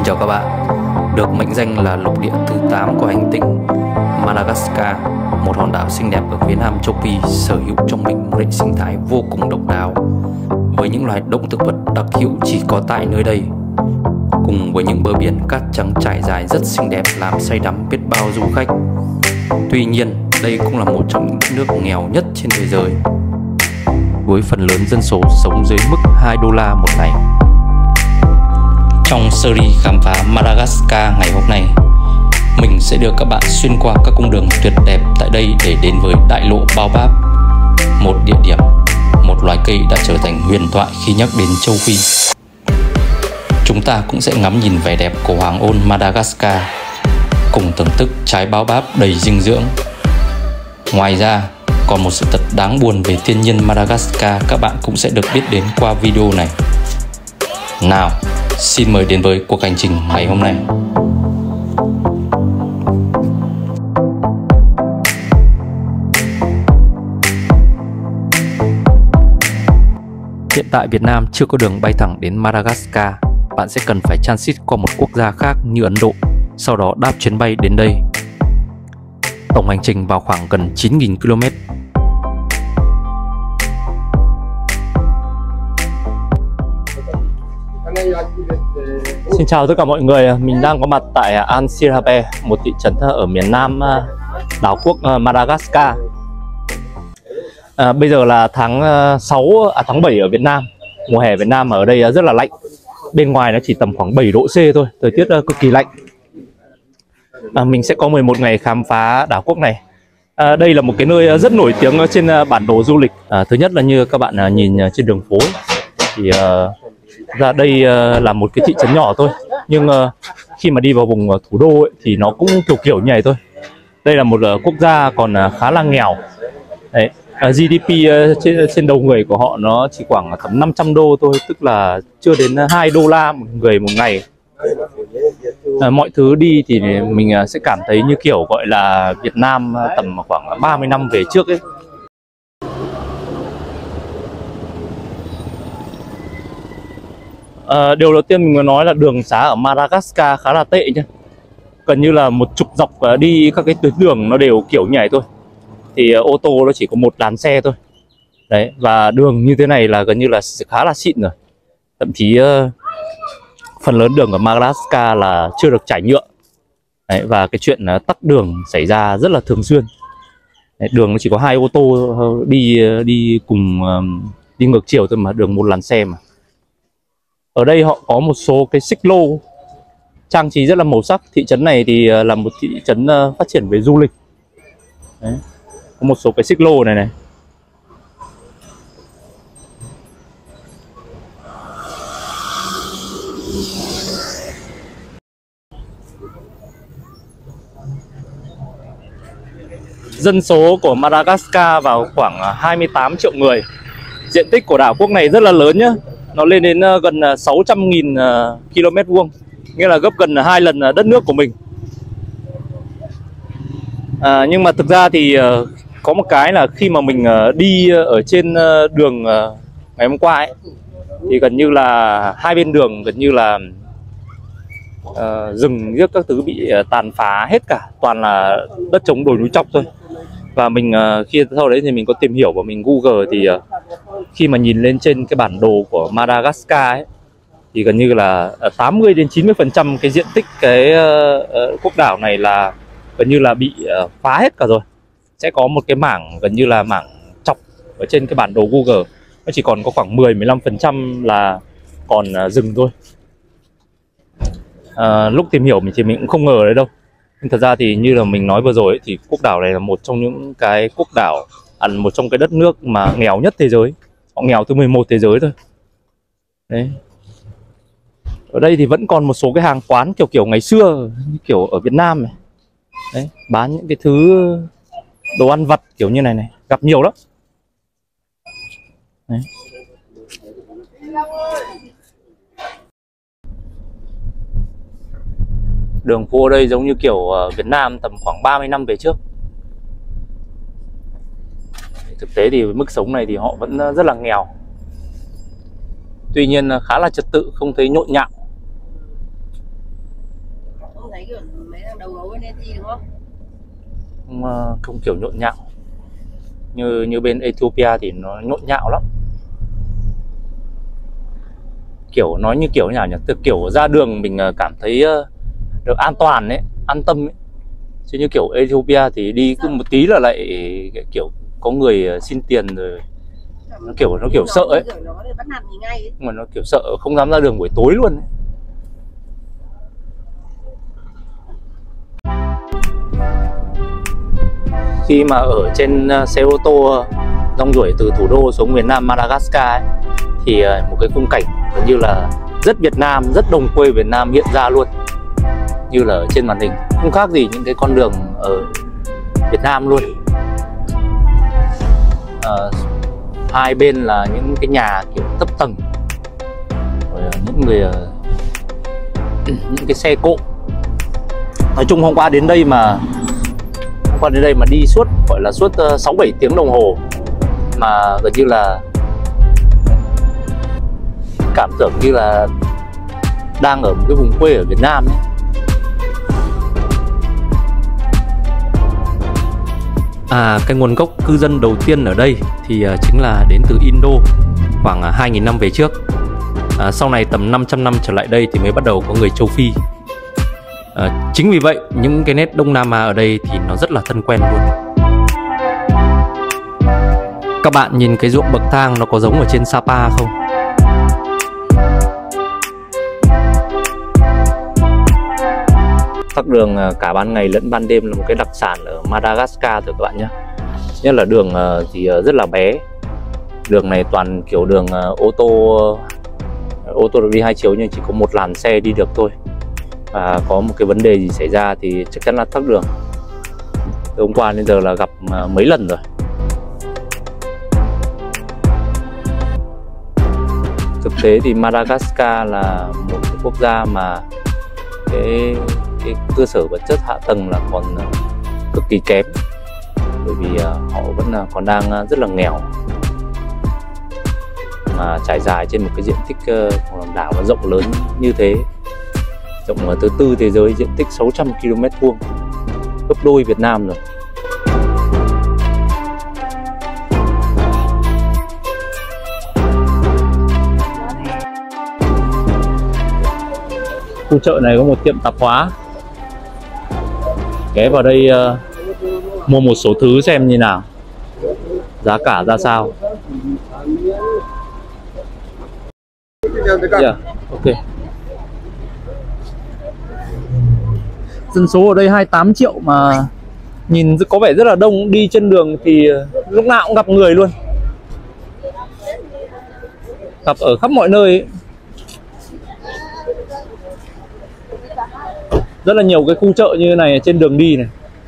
chào các bạn. Được mệnh danh là lục địa thứ 8 của hành tinh Madagascar, một hòn đảo xinh đẹp ở phía nam châu Phi, sở hữu trong mình một hệ sinh thái vô cùng độc đáo với những loài động thực vật đặc hữu chỉ có tại nơi đây, cùng với những bờ biển cát trắng trải dài rất xinh đẹp làm say đắm biết bao du khách. Tuy nhiên, đây cũng là một trong những nước nghèo nhất trên thế giới, với phần lớn dân số sống dưới mức 2 đô la một ngày. Trong series khám phá Madagascar ngày hôm nay, mình sẽ đưa các bạn xuyên qua các cung đường tuyệt đẹp tại đây để đến với đại lộ Baobab, một địa điểm, một loài cây đã trở thành huyền thoại khi nhắc đến châu Phi. Chúng ta cũng sẽ ngắm nhìn vẻ đẹp của hoàng hôn Madagascar, cùng thưởng thức trái Baobab đầy dinh dưỡng. Ngoài ra, còn một sự thật đáng buồn về thiên nhiên Madagascar các bạn cũng sẽ được biết đến qua video này. Nào, xin mời đến với cuộc hành trình ngày hôm nay. Hiện tại Việt Nam chưa có đường bay thẳng đến Madagascar. Bạn sẽ cần phải transit qua một quốc gia khác như Ấn Độ, sau đó đáp chuyến bay đến đây. Tổng hành trình vào khoảng gần 9.000 km. Xin chào tất cả mọi người, mình đang có mặt tại Antsirabe, một thị trấn ở miền nam đảo quốc Madagascar. Bây giờ là tháng 7 ở Việt Nam. Mùa hè Việt Nam ở đây rất là lạnh. Bên ngoài nó chỉ tầm khoảng 7 độ C thôi, thời tiết cực kỳ lạnh. Mình sẽ có 11 ngày khám phá đảo quốc này. Đây là một cái nơi rất nổi tiếng trên bản đồ du lịch. Thứ nhất là như các bạn nhìn trên đường phố thì ra đây là một cái thị trấn nhỏ thôi, nhưng khi mà đi vào vùng thủ đô ấy, thì nó cũng kiểu như này thôi. Đây là một quốc gia còn khá là nghèo. Đấy, GDP trên đầu người của họ nó chỉ khoảng tầm 500 đô thôi, tức là chưa đến 2 đô la một người một ngày. Mọi thứ đi thì mình sẽ cảm thấy như kiểu gọi là Việt Nam tầm khoảng 30 năm về trước ấy. Điều đầu tiên mình muốn nói là đường xá ở Madagascar khá là tệ nhé. Gần như là một trục dọc đi các cái tuyến đường nó đều kiểu như này thôi. Thì ô tô nó chỉ có một làn xe thôi. Đấy, và đường như thế này là gần như là khá là xịn rồi. Thậm chí phần lớn đường ở Madagascar là chưa được trải nhựa. Đấy, và cái chuyện tắc đường xảy ra rất là thường xuyên. Đấy, đường nó chỉ có 2 ô tô đi cùng đi ngược chiều thôi mà, đường một làn xe mà. Ở đây họ có một số cái xích lô trang trí rất là màu sắc. Thị trấn này thì là một thị trấn phát triển về du lịch. Đấy, có một số cái xích lô này. Dân số của Madagascar vào khoảng 28 triệu người. Diện tích của đảo quốc này rất là lớn nhá. Nó lên đến gần 600.000 km vuông, nghĩa là gấp gần 2 lần đất nước của mình. Nhưng mà thực ra thì có một cái là khi mà mình đi ở trên đường ngày hôm qua ấy, thì gần như là hai bên đường gần như là rừng riếc các thứ bị tàn phá hết cả, toàn là đất trống đồi núi chọc thôi. Và mình khi sau đấy thì mình có tìm hiểu và mình Google thì khi mà nhìn lên trên cái bản đồ của Madagascar ấy, thì gần như là 80 đến 90% cái diện tích cái quốc đảo này là gần như là bị phá hết cả rồi. Sẽ có một cái mảng gần như là mảng chọc ở trên cái bản đồ Google, nó chỉ còn có khoảng 10-15% là còn rừng thôi. Lúc tìm hiểu thì mình cũng không ngờ đấy đâu. Nhưng thật ra thì như là mình nói vừa rồi ấy, thì quốc đảo này là một trong những cái quốc đảo, một trong cái đất nước mà nghèo nhất thế giới. Họ nghèo thứ 11 thế giới thôi. Đấy. Ở đây thì vẫn còn một số cái hàng quán kiểu ngày xưa, như kiểu ở Việt Nam này. Đấy, bán những cái thứ đồ ăn vặt kiểu như này, gặp nhiều lắm. Đấy. Đường phố ở đây giống như kiểu Việt Nam tầm khoảng 30 năm về trước. Thực tế thì mức sống này thì họ vẫn rất là nghèo. Tuy nhiên khá là trật tự, không thấy nhộn nhạo. đấy thằng đầu gấu bên đây thì đúng không? Không kiểu nhộn nhạo như bên Ethiopia thì nó nhộn nhạo lắm. Kiểu nói như kiểu nào nhỉ, từ kiểu ra đường mình cảm thấy được an toàn ấy, an tâm ấy. Chứ như kiểu Ethiopia thì đi cứ một tí là lại kiểu có người xin tiền rồi, nó kiểu sợ ấy. Mà nó kiểu sợ không dám ra đường buổi tối luôn ấy. Khi mà ở trên xe ô tô rong ruổi từ thủ đô xuống miền Nam Madagascar ấy, thì một cái khung cảnh gần như là rất Việt Nam, rất đồng quê Việt Nam hiện ra luôn, như là ở trên màn hình, không khác gì những cái con đường ở Việt Nam luôn. Hai bên là những cái nhà kiểu thấp tầng, rồi những người những cái xe cộ. Nói chung hôm qua đến đây mà đi suốt, gọi là suốt 6-7 tiếng đồng hồ mà gần như là cảm tưởng như là đang ở một cái vùng quê ở Việt Nam ấy. Cái nguồn gốc cư dân đầu tiên ở đây thì chính là đến từ Indo khoảng 2.000 năm về trước. Sau này tầm 500 năm trở lại đây thì mới bắt đầu có người châu Phi. Chính vì vậy những cái nét Đông Nam Á ở đây thì nó rất là thân quen luôn. Các bạn nhìn cái ruộng bậc thang nó có giống ở trên Sapa không? Tắc đường cả ban ngày lẫn ban đêm là một cái đặc sản ở Madagascar rồi các bạn nhé. Nhất là đường thì rất là bé. Đường này toàn kiểu đường ô tô được đi hai chiều nhưng chỉ có một làn xe đi được thôi. Và có một cái vấn đề gì xảy ra thì chắc chắn là tắc đường. Từ hôm qua đến giờ là gặp mấy lần rồi. Thực tế thì Madagascar là một cái quốc gia mà cái cơ sở vật chất hạ tầng là còn cực kỳ kém, bởi vì họ vẫn còn đang rất là nghèo, mà trải dài trên một cái diện tích hòn đảo nó rộng lớn như thế, rộng thứ tư thế giới, diện tích 600 km², gấp đôi Việt Nam rồi. Khu chợ này có một tiệm tạp hóa, ghé vào đây mua một số thứ xem như nào, giá cả ra sao. Yeah, ok. Dân số ở đây 28 triệu mà nhìn có vẻ rất là đông. Đi trên đường thì lúc nào cũng gặp người luôn, gặp ở khắp mọi nơi ấy. Rất là nhiều cái khu chợ như thế này trên đường đi này.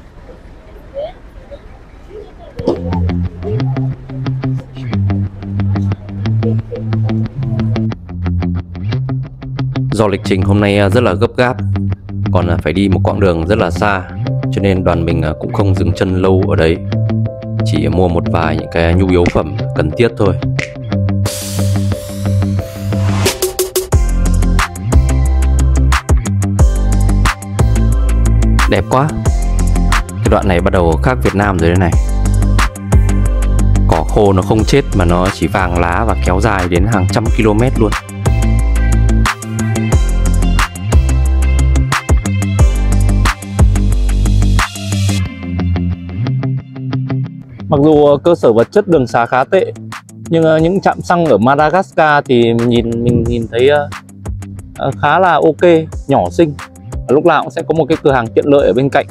Do lịch trình hôm nay rất là gấp gáp, còn phải đi một quãng đường rất là xa, cho nên đoàn mình cũng không dừng chân lâu ở đấy, chỉ mua một vài những cái nhu yếu phẩm cần thiết thôi. Đẹp quá. Cái đoạn này bắt đầu khác Việt Nam rồi đây này. Cỏ khô nó không chết mà nó chỉ vàng lá và kéo dài đến hàng trăm km luôn. Mặc dù cơ sở vật chất đường xá khá tệ, nhưng những trạm xăng ở Madagascar thì mình nhìn thấy khá là ok, nhỏ xinh. Lúc nào cũng sẽ có một cái cửa hàng tiện lợi ở bên cạnh.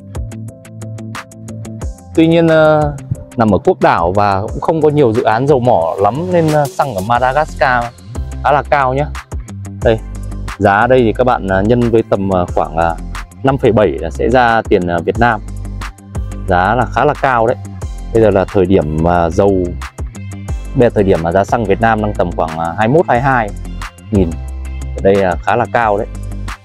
Tuy nhiên nằm ở quốc đảo và cũng không có nhiều dự án dầu mỏ lắm, nên xăng ở Madagascar khá là cao nhé. Đây, giá đây thì các bạn nhân với tầm khoảng 5,7 là sẽ ra tiền Việt Nam. Giá là khá là cao đấy. Bây giờ là thời điểm dầu, bây giờ thời điểm mà giá xăng Việt Nam đang tầm khoảng 21-22 nghìn. Ở đây khá là cao đấy.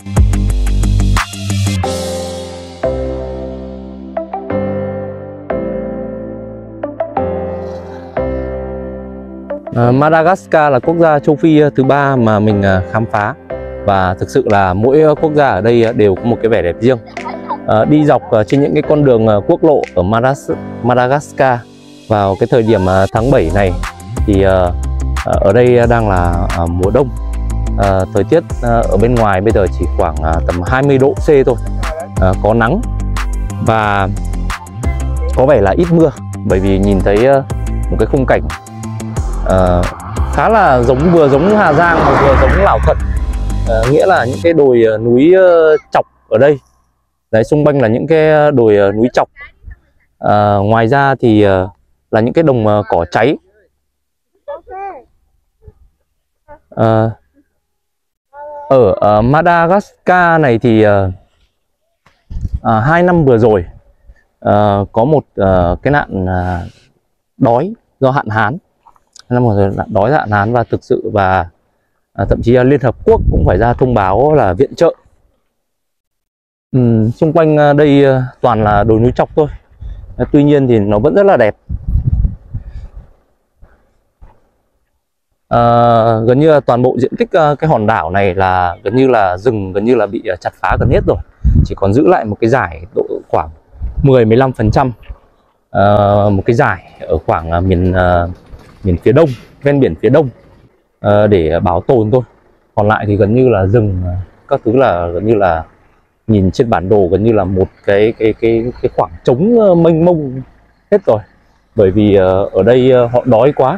Madagascar là quốc gia châu Phi thứ 3 mà mình khám phá, và thực sự là mỗi quốc gia ở đây đều có một cái vẻ đẹp riêng. đi dọc trên những cái con đường quốc lộ ở Madagascar vào cái thời điểm tháng 7 này thì ở đây đang là mùa đông. Thời tiết ở bên ngoài bây giờ chỉ khoảng tầm 20 độ C thôi, có nắng và có vẻ là ít mưa, bởi vì nhìn thấy một cái khung cảnh khá là vừa giống Hà Giang mà vừa giống Lào Cận, nghĩa là những cái đồi núi chọc ở đây. Đấy, xung quanh là những cái đồi núi chọc. Ngoài ra thì là những cái đồng cỏ cháy. Ở Madagascar này thì 2 năm vừa rồi có một cái nạn đói do hạn hán. Năm vừa rồi đói do hạn hán và thực sự và thậm chí là Liên Hợp Quốc cũng phải ra thông báo là viện trợ. Xung quanh đây toàn là đồi núi chọc thôi. Tuy nhiên thì nó vẫn rất là đẹp. Gần như là toàn bộ diện tích cái hòn đảo này là gần như là rừng gần như là bị chặt phá gần hết rồi, chỉ còn giữ lại một cái dải độ khoảng 10-15%, một cái dải ở khoảng miền phía đông, ven biển phía đông để bảo tồn thôi. Còn lại thì gần như là rừng các thứ, là gần như là nhìn trên bản đồ gần như là một cái khoảng trống mênh mông hết rồi, bởi vì ở đây họ đói quá.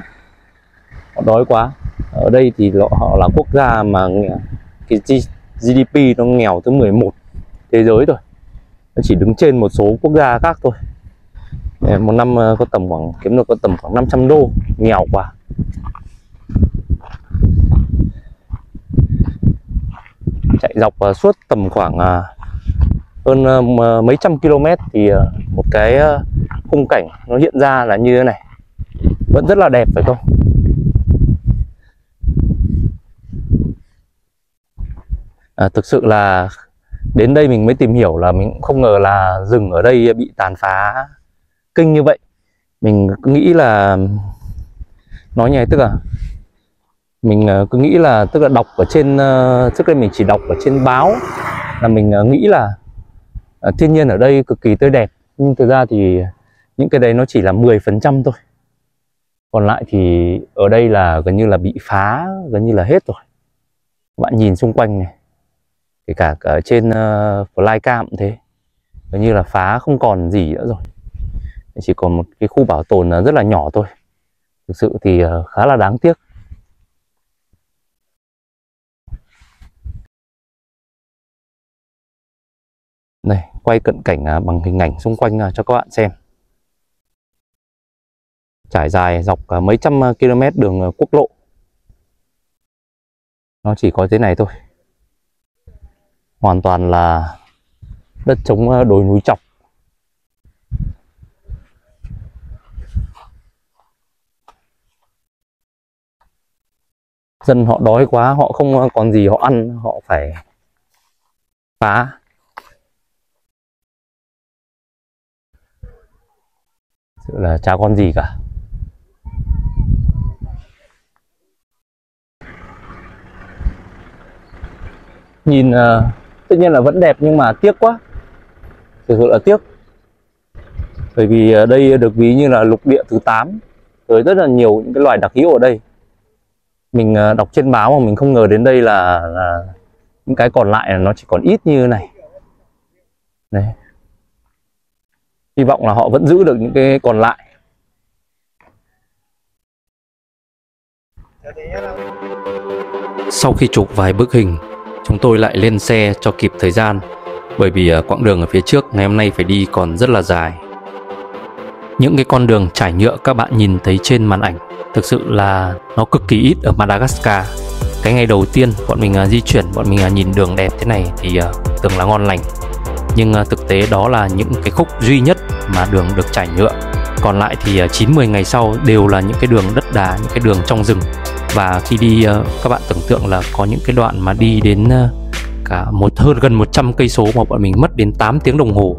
Ở đây thì họ là quốc gia mà cái GDP nó nghèo thứ 11 thế giới rồi, nó chỉ đứng trên một số quốc gia khác thôi. Một năm có tầm kiếm được có tầm khoảng 500 đô, nghèo quá. Chạy dọc suốt tầm khoảng hơn mấy trăm km thì một cái khung cảnh nó hiện ra là như thế này, vẫn rất là đẹp phải không? Thực sự là đến đây mình mới tìm hiểu là mình cũng không ngờ là rừng ở đây bị tàn phá kinh như vậy. Mình cứ nghĩ là nói như này, tức là mình cứ nghĩ là tức là đọc ở trên trước đây mình chỉ đọc ở trên báo, là mình nghĩ là thiên nhiên ở đây cực kỳ tươi đẹp, nhưng thực ra thì những cái đấy nó chỉ là 10% thôi. Còn lại thì ở đây là gần như là bị phá gần như là hết rồi. Các bạn nhìn xung quanh này, kể cả ở trên flycam cũng thế, gần như là phá không còn gì nữa rồi, chỉ còn một cái khu bảo tồn rất là nhỏ thôi. Thực sự thì khá là đáng tiếc. Này, quay cận cảnh bằng hình ảnh xung quanh cho các bạn xem. Trải dài dọc mấy trăm km đường quốc lộ, nó chỉ có thế này thôi. Hoàn toàn là đất trống đồi núi chọc. Dân họ đói quá, họ không còn gì họ ăn, họ phải phá. Sự là chả còn gì cả. Nhìn tất nhiên là vẫn đẹp nhưng mà tiếc quá. Thực sự là tiếc. Bởi vì đây được ví như là lục địa thứ 8, với rất là nhiều những cái loài đặc hữu ở đây. Mình đọc trên báo mà mình không ngờ đến đây là những cái còn lại là nó chỉ còn ít như thế này. Đấy. Hy vọng là họ vẫn giữ được những cái còn lại. Sau khi chụp vài bức hình, chúng tôi lại lên xe cho kịp thời gian, bởi vì quãng đường ở phía trước ngày hôm nay phải đi còn rất là dài. Những cái con đường trải nhựa các bạn nhìn thấy trên màn ảnh thực sự là nó cực kỳ ít ở Madagascar. Cái ngày đầu tiên bọn mình di chuyển, bọn mình nhìn đường đẹp thế này thì tưởng là ngon lành. Nhưng thực tế đó là những cái khúc duy nhất mà đường được trải nhựa. Còn lại thì 9-10 ngày sau đều là những cái đường đất đá, những cái đường trong rừng. Và khi đi các bạn tưởng tượng là có những cái đoạn mà đi đến cả gần 100 cây số mà bọn mình mất đến 8 tiếng đồng hồ.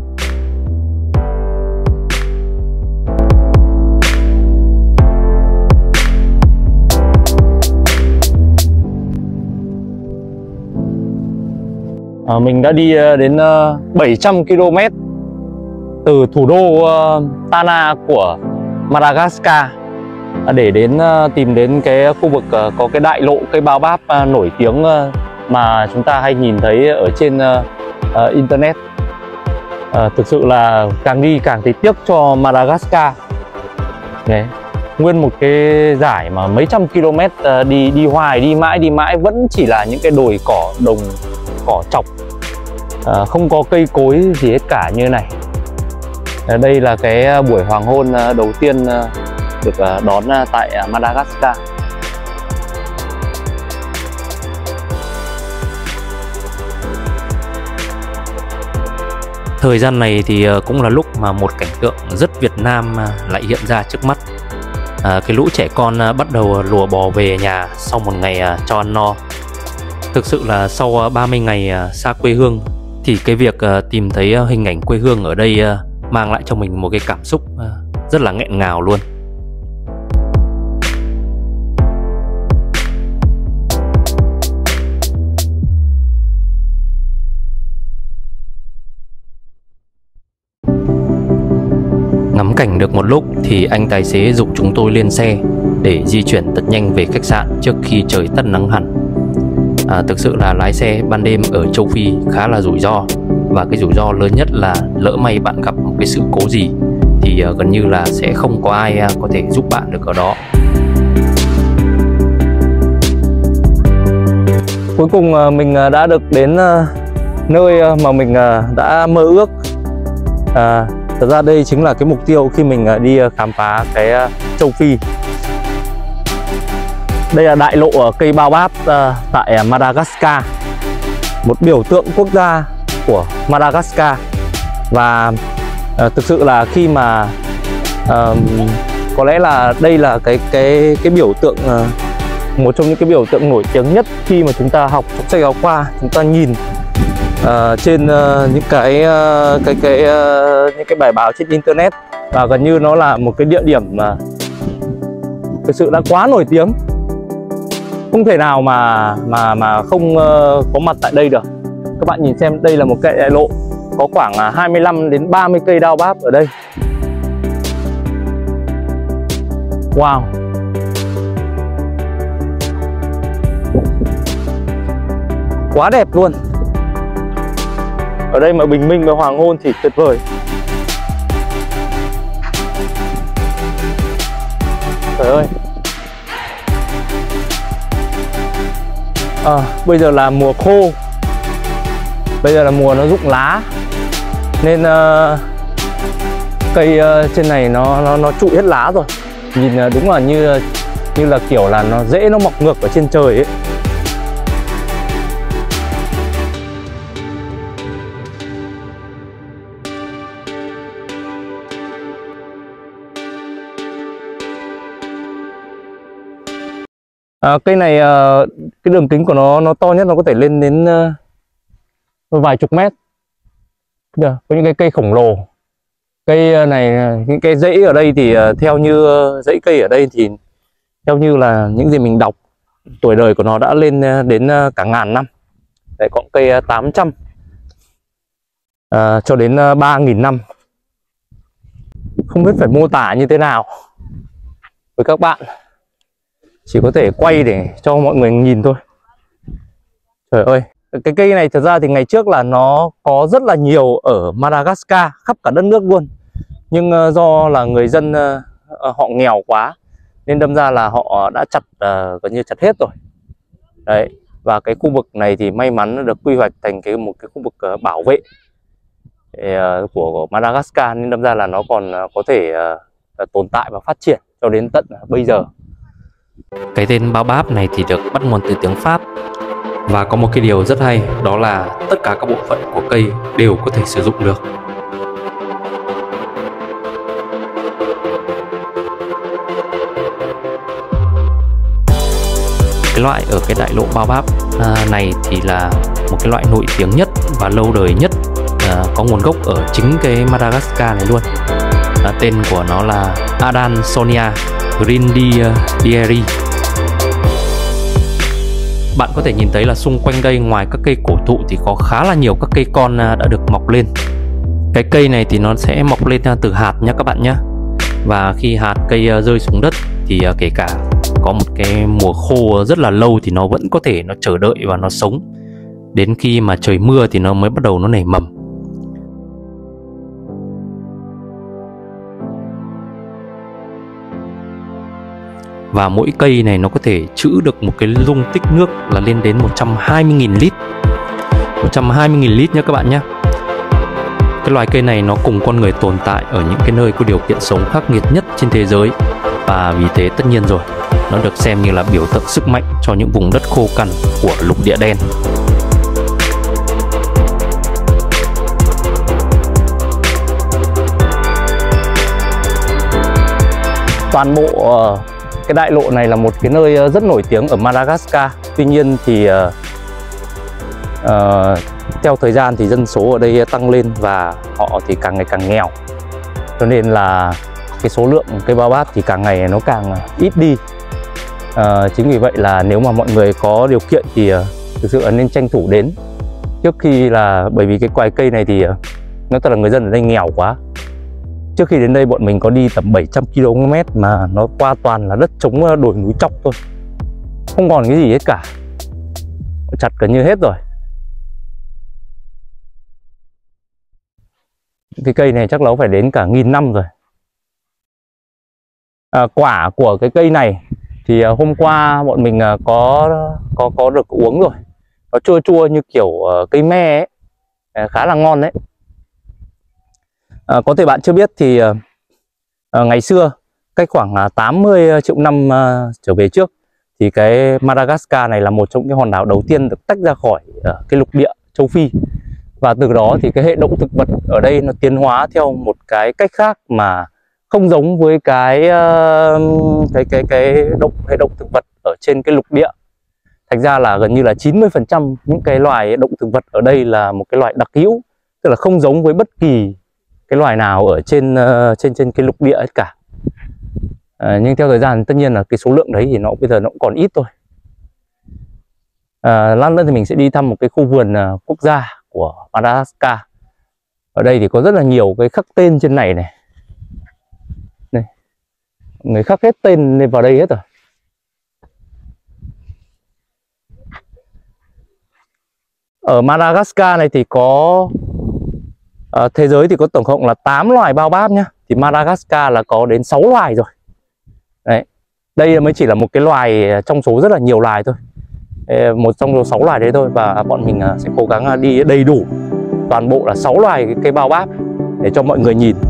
Mình đã đi đến 700 km từ thủ đô Tana của Madagascar để tìm đến cái khu vực có cái đại lộ cây baobab nổi tiếng mà chúng ta hay nhìn thấy ở trên internet. Thực sự là càng đi càng thấy tiếc cho Madagascar. Đấy, nguyên một cái dải mà mấy trăm km đi hoài, đi mãi vẫn chỉ là những cái đồi cỏ, đồng cỏ trọc, không có cây cối gì hết cả như này. Đây là cái buổi hoàng hôn đầu tiên được đón tại Madagascar. Thời gian này thì cũng là lúc mà một cảnh tượng rất Việt Nam lại hiện ra trước mắt. Cái lũ trẻ con bắt đầu lùa bò về nhà sau một ngày cho ăn no. Thực sự là sau 30 ngày xa quê hương thì cái việc tìm thấy hình ảnh quê hương ở đây mang lại cho mình một cái cảm xúc rất là nghẹn ngào luôn. Ngắm cảnh được một lúc thì anh tài xế giục chúng tôi lên xe để di chuyển thật nhanh về khách sạn trước khi trời tắt nắng hẳn. Thực sự là lái xe ban đêm ở châu Phi khá là rủi ro, và cái rủi ro lớn nhất là lỡ may bạn gặp một cái sự cố gì thì gần như là sẽ không có ai có thể giúp bạn được ở đó. Cuối cùng mình đã được đến nơi mà mình đã mơ ước. Thật ra đây chính là cái mục tiêu khi mình đi khám phá cái châu Phi. Đây là đại lộ cây baobab tại Madagascar, một biểu tượng quốc gia của Madagascar. Và thực sự là khi mà có lẽ là đây là cái biểu tượng, một trong những cái biểu tượng nổi tiếng nhất khi mà chúng ta học trong sách giáo khoa. Chúng ta nhìn trên những cái bài báo trên internet, và gần như nó là một cái địa điểm mà thực sự đã quá nổi tiếng, không thể nào mà không có mặt tại đây được. Các bạn nhìn xem, đây là một cái đại lộ có khoảng 25 đến 30 cây baobab ở đây. Wow, quá đẹp luôn. Ở đây mà bình minh và hoàng hôn thì tuyệt vời. Trời ơi. Bây giờ là mùa khô, bây giờ là mùa nó rụng lá, nên cây trên này nó trụi hết lá rồi. Nhìn đúng là như là kiểu là nó rễ nó mọc ngược ở trên trời ấy. Cây này cái đường kính của nó to nhất nó có thể lên đến vài chục mét. Có những cái cây khổng lồ. Cây này, những cái rễ ở đây thì theo như rễ cây ở đây thì theo như là những gì mình đọc, tuổi đời của nó đã lên đến cả ngàn năm. Đấy, có cây 800 cho đến 3.000 năm. Không biết phải mô tả như thế nào với các bạn, chỉ có thể quay để cho mọi người nhìn thôi. Trời ơi, cái cây này thật ra thì ngày trước là nó có rất là nhiều ở Madagascar, khắp cả đất nước luôn. Nhưng do là người dân họ nghèo quá nên đâm ra là họ đã chặt gần như chặt hết rồi. Đấy, và cái khu vực này thì may mắn được quy hoạch thành một cái khu vực bảo vệ của Madagascar, nên đâm ra là nó còn có thể tồn tại và phát triển cho đến tận bây giờ. Cái tên baobab này thì được bắt nguồn từ tiếng Pháp, và có một cái điều rất hay, đó là tất cả các bộ phận của cây đều có thể sử dụng được. Cái loại ở cái đại lộ baobab này thì là một cái loại nổi tiếng nhất và lâu đời nhất, có nguồn gốc ở chính cái Madagascar này luôn. Tên của nó là Adansonia grindieri. Bạn có thể nhìn thấy là xung quanh đây ngoài các cây cổ thụ thì có khá là nhiều các cây con đã được mọc lên. Cái cây này thì nó sẽ mọc lên từ hạt nhé các bạn nhé. Và khi hạt cây rơi xuống đất thì kể cả có một cái mùa khô rất là lâu thì nó vẫn có thể nó chờ đợi và nó sống. Đến khi mà trời mưa thì nó mới bắt đầu nó nảy mầm. Và mỗi cây này nó có thể trữ được một cái dung tích nước là lên đến 120.000 lít. 120.000 lít nhé các bạn nhé. Cái loài cây này nó cùng con người tồn tại ở những cái nơi có điều kiện sống khắc nghiệt nhất trên thế giới. Và vì thế tất nhiên rồi, nó được xem như là biểu tượng sức mạnh cho những vùng đất khô cằn của lục địa đen. Toàn bộ cái đại lộ này là một cái nơi rất nổi tiếng ở Madagascar. Tuy nhiên thì theo thời gian thì dân số ở đây tăng lên và họ thì càng ngày càng nghèo. Cho nên là cái số lượng cây baobab thì càng ngày nó càng ít đi. Chính vì vậy là nếu mà mọi người có điều kiện thì thực sự là nên tranh thủ đến. Trước khi là bởi vì cái loài cây này thì nói thật là người dân ở đây nghèo quá. Trước khi đến đây bọn mình có đi tầm 700 km mà nó qua toàn là đất trống đồi núi chọc thôi. Không còn cái gì hết cả. Chặt gần như hết rồi. Cái cây này chắc nó phải đến cả 1000 năm rồi. Quả của cái cây này thì hôm qua bọn mình có được uống rồi. Nó chua chua như kiểu cây me ấy. Khá là ngon đấy. Có thể bạn chưa biết thì ngày xưa cách khoảng 80 triệu năm trở về trước thì cái Madagascar này là một trong những hòn đảo đầu tiên được tách ra khỏi cái lục địa châu Phi. Và từ đó thì cái hệ động thực vật ở đây nó tiến hóa theo một cái cách khác mà không giống với cái hệ động thực vật ở trên cái lục địa. Thành ra là gần như là 90% những cái loài động thực vật ở đây là một cái loài đặc hữu, tức là không giống với bất kỳ cái loài nào ở trên cái lục địa hết cả. Nhưng theo thời gian tất nhiên là cái số lượng đấy thì nó bây giờ nó cũng còn ít thôi. Lát nữa thì mình sẽ đi thăm một cái khu vườn quốc gia của Madagascar. Ở đây thì có rất là nhiều cái khắc tên trên này này. Người khắc hết tên lên vào đây hết rồi. Ở Madagascar này thì có thế giới thì có tổng cộng là 8 loài baobab nhá. Thì Madagascar là có đến 6 loài rồi. Đấy. Đây mới chỉ là một cái loài trong số rất là nhiều loài thôi. Một trong số 6 loài đấy thôi. Và bọn mình sẽ cố gắng đi đầy đủ toàn bộ là 6 loài cây baobab để cho mọi người nhìn.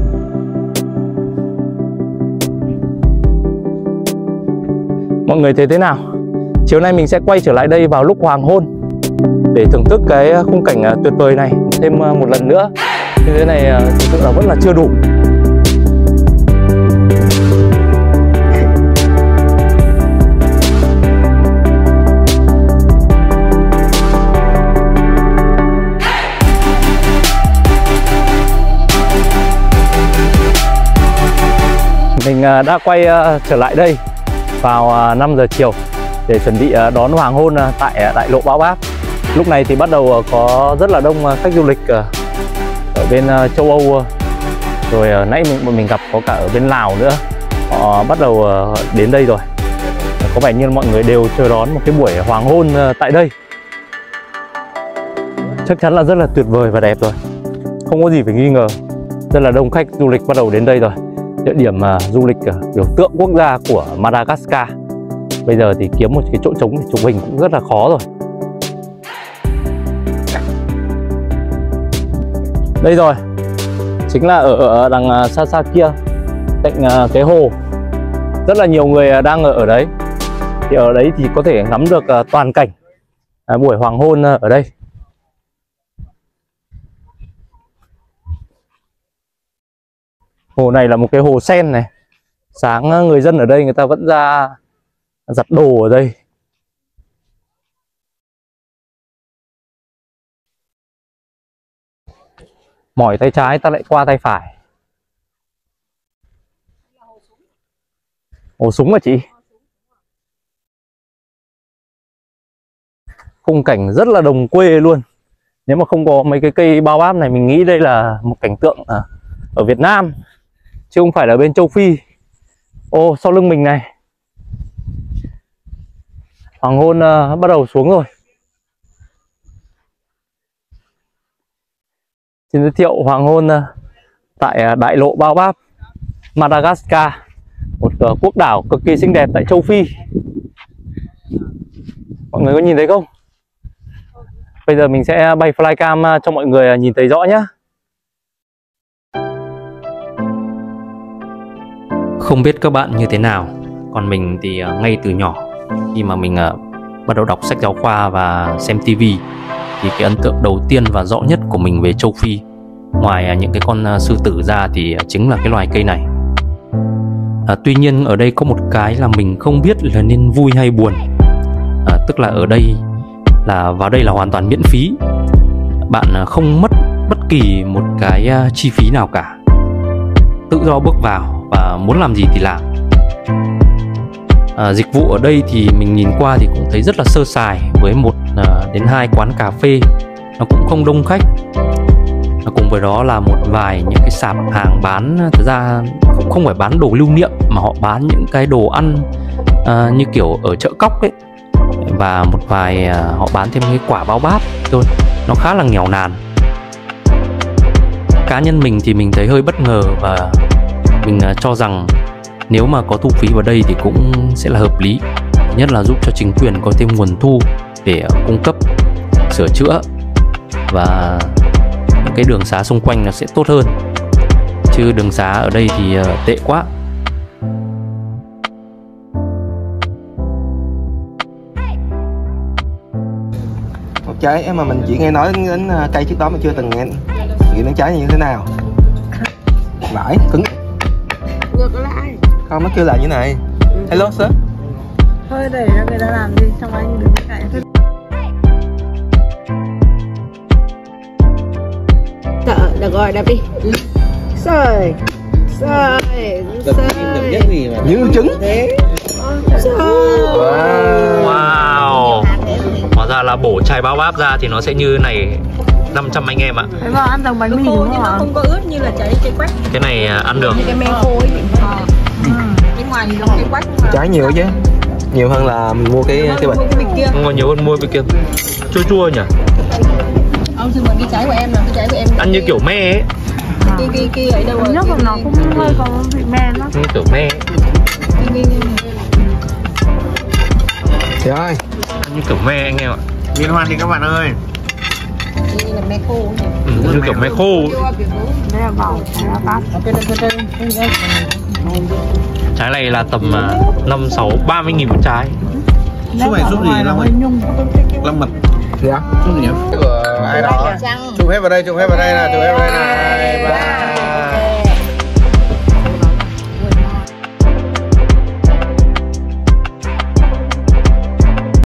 Mọi người thấy thế nào? Chiều nay mình sẽ quay trở lại đây vào lúc hoàng hôn để thưởng thức cái khung cảnh tuyệt vời này thêm một lần nữa. Như thế này thực sự là vẫn là chưa đủ. Mình đã quay trở lại đây vào 5 giờ chiều để chuẩn bị đón hoàng hôn tại đại lộ Baobab. Lúc này thì bắt đầu có rất là đông khách du lịch ở bên châu Âu, rồi nãy bọn mình gặp có cả ở bên Lào nữa. Họ bắt đầu đến đây rồi. Có vẻ như mọi người đều chờ đón một cái buổi hoàng hôn tại đây. Chắc chắn là rất là tuyệt vời và đẹp rồi, không có gì phải nghi ngờ. Rất là đông khách du lịch bắt đầu đến đây rồi. Địa điểm du lịch biểu tượng quốc gia của Madagascar. Bây giờ thì kiếm một cái chỗ trống để chụp hình cũng rất là khó rồi. Đây rồi, chính là ở đằng xa xa kia, cạnh cái hồ. Rất là nhiều người đang ở đấy. Thì ở đấy thì có thể ngắm được toàn cảnh buổi hoàng hôn ở đây. Hồ này là một cái hồ sen này. Sáng người dân ở đây người ta vẫn ra giặt đồ ở đây. Mỏi tay trái ta lại qua tay phải. Hồ Súng à chị? khung cảnh rất là đồng quê luôn. Nếu mà không có mấy cái cây baobab này, mình nghĩ đây là một cảnh tượng ở Việt Nam chứ không phải là bên châu Phi. Ô, sau lưng mình này, hoàng hôn bắt đầu xuống rồi. Xin giới thiệu hoàng hôn tại đại lộ Baobab, Madagascar, một quốc đảo cực kỳ xinh đẹp tại châu Phi. Mọi người có nhìn thấy không? Bây giờ mình sẽ bay flycam cho mọi người nhìn thấy rõ nhé. Không biết các bạn như thế nào, còn mình thì ngay từ nhỏ khi mà mình bắt đầu đọc sách giáo khoa và xem TV thì cái ấn tượng đầu tiên và rõ nhất của mình về châu Phi, ngoài những cái con sư tử ra, thì chính là cái loài cây này. Tuy nhiên ở đây có một cái là mình không biết là nên vui hay buồn. Tức là ở đây là vào đây là hoàn toàn miễn phí, bạn không mất bất kỳ một cái chi phí nào cả, tự do bước vào và muốn làm gì thì làm. Dịch vụ ở đây thì mình nhìn qua thì cũng thấy rất là sơ sài, với 1 đến 2 quán cà phê, nó cũng không đông khách. Cùng với đó là một vài những cái sạp hàng bán, thực ra cũng không phải bán đồ lưu niệm mà họ bán những cái đồ ăn như kiểu ở chợ cóc ấy, và một vài họ bán thêm cái quả baobab thôi, nó khá là nghèo nàn. Cá nhân mình thì mình thấy hơi bất ngờ, và mình cho rằng nếu mà có thu phí vào đây thì cũng sẽ là hợp lý, nhất là giúp cho chính quyền có thêm nguồn thu để cung cấp, sửa chữa, và những cái đường xá xung quanh nó sẽ tốt hơn, chứ đường xá ở đây thì tệ quá. Một trái mà mình chỉ nghe nói đến cây trước đó mà chưa từng nghe nghĩ đến trái như thế nào. Vải cứng. Ngược lại. Không, nó kêu là như này. Hello sir. Thôi để cho người ta làm gì, xong anh đừng chạy. Sợ, được rồi, đập đi. Sợi. Như trứng. Wow. Hóa ra là bổ chai baobab ra thì nó sẽ như này 500 anh em ạ. Đấy vào ăn giống bánh mì đúng không ạ? Nó không có ướt như là trái quách. Cái này ăn được. Như cái me khô ấy. Bên ngoài thì giống trái quách mà. Trái nhiều chứ. Nhiều hơn là mình mua cái bịch kia. Ngon nhiều hơn mua bên kia. Chua chua nhỉ? Ông thử mượn cái trái của em nào, cái trái của em. Ăn như kiểu me ấy. Cái ấy đâu rồi? Nhóc của nó cũng hơi có vị me đó. Như kiểu me. Trời ơi, như kiểu me anh em ạ. liên hoan đi các bạn ơi. Đây là me khô. Như kiểu me khô. Đây là bảo trái baobab. Trái này là tầm 5-6-30.000 một trái. Số này số gì Lâm ơi? Lâm mật. Dạ. Số gì nhỉ? Ai đó? Chụp hết vào đây nè, chụp hết vào đây này. 2, 3.